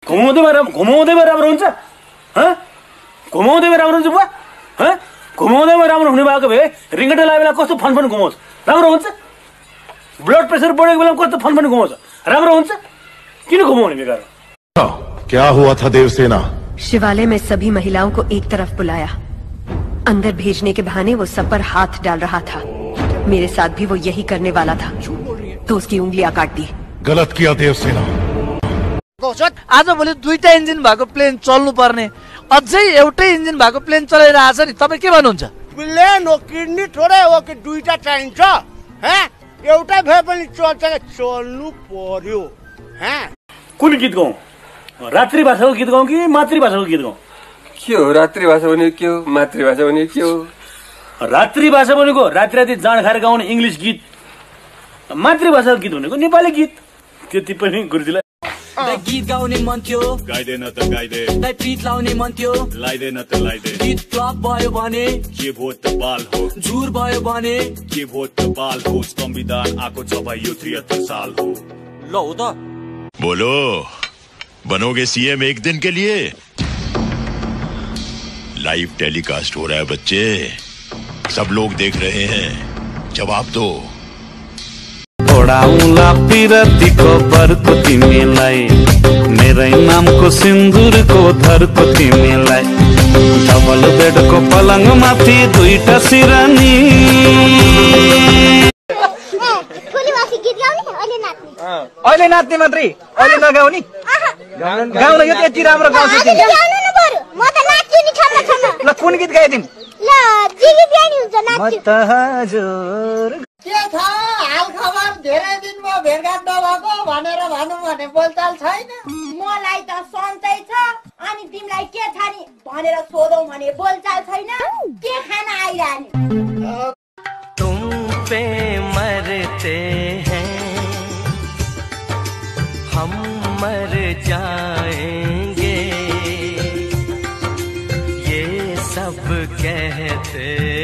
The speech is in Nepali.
घुमाउँदैमा राम्रो हुन्छ घुमाउँदैमा राम्रो हुन्छ बुवा घुमाउँदैमा राम्रो हुने भएको भए रिङ्गटा लागेको बेला कस्तो फन घुमाउँछ राम्रो हुन्छ ब्लड प्रेसर बढेको बेला कस्तो फन घुमाउँछ राम्रो हुन्छ किन घुमाउने बेकार क्या हुआ था देवसेना शिवालय में सभी महिलाओं को एक तरफ बुलाया अंदर भेजने के बहाने वो सब पर हाथ डाल रहा था मेरे साथ भी वो यही करने वाला था तो उसकी उंगलियां काट दी गलत किया देवसेना आज भोलि दुईटा इन्जिन भएको प्लेन चल्नु पर्ने अझै एउटै इन्जिन भएको प्लेन चलाइरहेछ नि तपाईँ के भन्नुहुन्छ प्लेन हो किडनी थोरै हो कि दुईटा चाहिन्छ एउटा भए पनि चल्नु पर्यो कुन गीत गाउँ रात्रि भाषाको गीत गाउँ कि मातृभाषाको गीत गाउँ के हो रात्रि भाषा भनेको के हो मातृभाषा भनेको के हो रात्रि भाषा भनेको राति राति जाँड खाएर गाउने इङ्ग्लिस गीत मातृभाषाको गीत भनेको नेपाली गीत त्यति पनि गुरुजीलाई गीत गाउने मन थियो गाइदेन त गाइदे प्रीत लाउने मन थियो लाइदेन त लाइदे गीत फ्लप भयो भने के भोट त बाल हो झुर भयो भने के भोट त बाल हो संविधान आएको छ भाइ यो 73 साल हो ल हो त बोलो बनोगे सीएम एक दिन के लिए लाइव टेलीकास्ट हो रहा है बच्चे सब लोग देख रहे हैं जवाब दो ओडाउला पिरतीको बरको तिमीलाई मेरै नामको सिन्दुरको धरको तिमीलाई डबल बेडको पलङ माथि दुईटा सिरानी अहिले नाच्ने मात्रै अहिले नगाउने गाउन यो यति राम्रो गाउँछ ल कुन गीत गाइदिम के छ हाल खबर धेरै दिनमा भेटघाट नभएको भनेर भनौँ भने बोलचाल छैन मलाई त सन्चै छ अनि तिमीलाई के छ नि भनेर सोधौँ भने बोलचाल छैन के खाना आइरहने तुम पे मरते हैं हम मर जाएंगे ये सब कहते